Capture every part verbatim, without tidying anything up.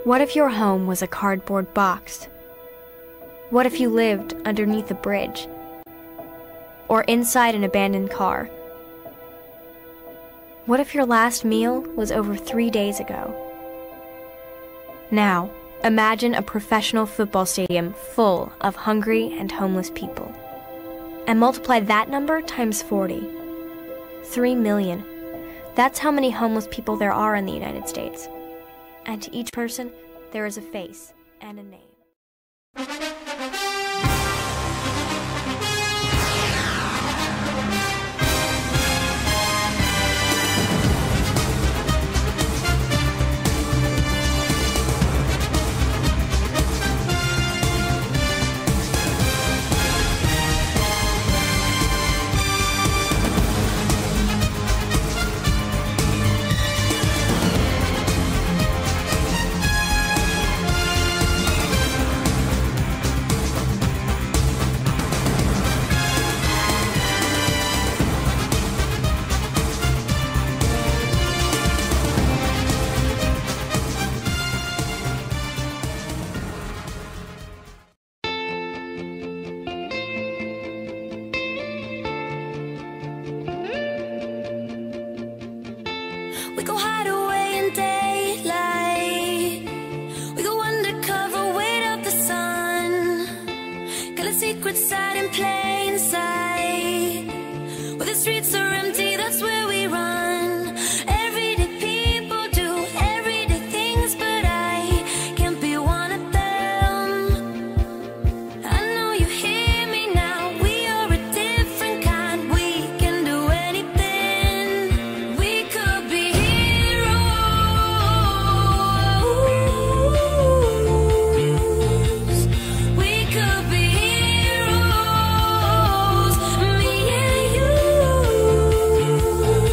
What if your home was a cardboard box? What if you lived underneath a bridge? Or inside an abandoned car? What if your last meal was over three days ago? Now, imagine a professional football stadium full of hungry and homeless people. And multiply that number times forty. Three million. That's how many homeless people there are in the United States. And to each person, there is a face and a name. We go hide away in daylight. We go undercover, wait up the sun. Got a secret side in plain sight. Where the streets are empty, that's where we run. Everyday people do everyday things, but I can't be one of them. I know you hear me now. We are a different kind. We can do anything. We could be We could be heroes, me and you.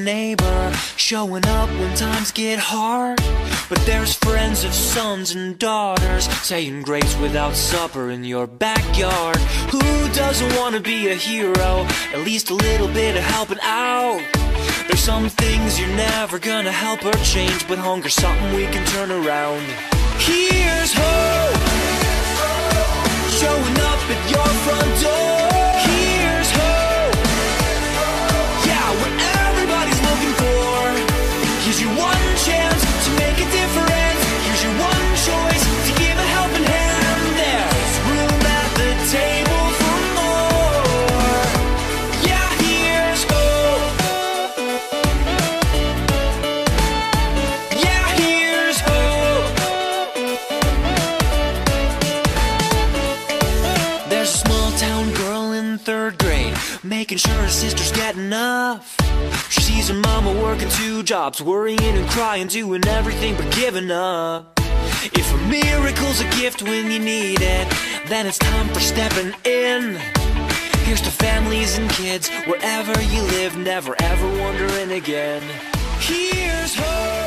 neighbor, showing up when times get hard. But there's friends of sons and daughters, saying grace without supper in your backyard. Who doesn't want to be a hero? At least a little bit of helping out. There's some things you're never gonna help or change, but hunger's something we can turn around. Here's hope, showing up at your front door. Here's hope, yeah, what everybody's looking for. Here's your one chance to make a difference. Here's your one choice to give a helping hand. There's room at the table for more. Yeah, here's hope. Yeah, here's hope. There's a small town girl in third grade, making sure her sisters get enough. She sees her mama working two jobs, worrying and crying, doing everything but giving up. If a miracle's a gift when you need it, then it's time for stepping in. Here's to families and kids, wherever you live, never ever wondering again. Here's hope.